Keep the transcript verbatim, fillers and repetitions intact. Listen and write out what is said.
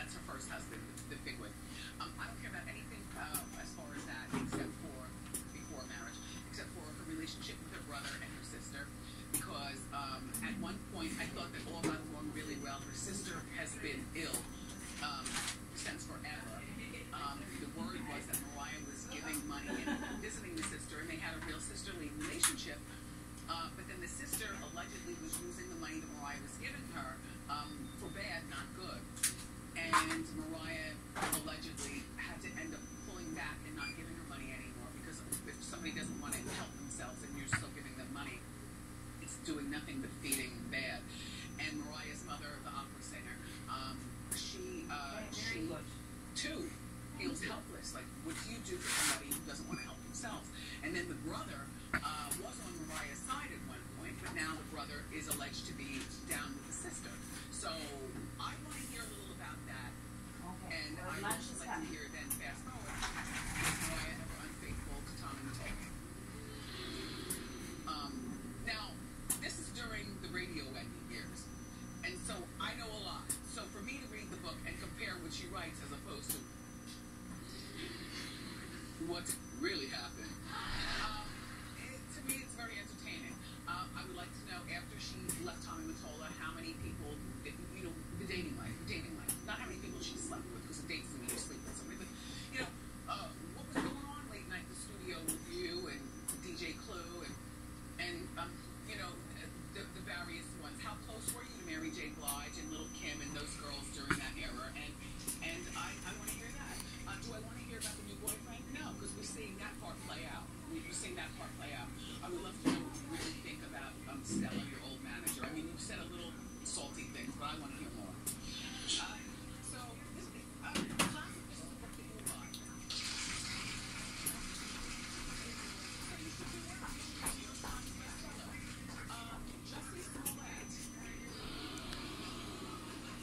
that's her first husband, the, the big one. Um, I don't care about anything uh, as far as that, except for before marriage, except for her relationship with her brother and her sister. Because um, at one point, I thought that all got along really well. Her sister has been ill um, since forever. Um, the word was that Mariah was giving money and visiting the sister, and they had a real sisterly relationship. Uh, but then the sister allegedly was using the money that Mariah was giving her um, for bad, not good. And Mariah allegedly had to end up pulling back and not giving her money anymore, because if somebody doesn't want to help themselves and you're still giving them money, it's doing nothing but feeding bad. And Mariah's mother, the opera singer, um, she, uh, she too feels helpless. Like, what do you do for somebody who doesn't want to help themselves? And then the brother uh, was on Mariah's side at one point, but now the brother is alleged to be down with the sister. So I want to hear a little about that. Okay. And well, I would also like to hear then fast forward. Was Mariah ever unfaithful to Tommy Mottola? Um, now, this is during the radio ending years. And so I know a lot. So for me to read the book and compare what she writes as opposed to what really happened, um, it, to me it's very entertaining. Uh, I would like to know, after she left Tommy Mottola, how many people, you know, the dating life, the dating life, not how many people she slept with, because a date's when you sleep with somebody, but, you know, uh, what was going on late night in the studio with you and D J Clue and, and um, you know, the, the various ones. How close were you to Mary J. Blige and Little Kim and those girls during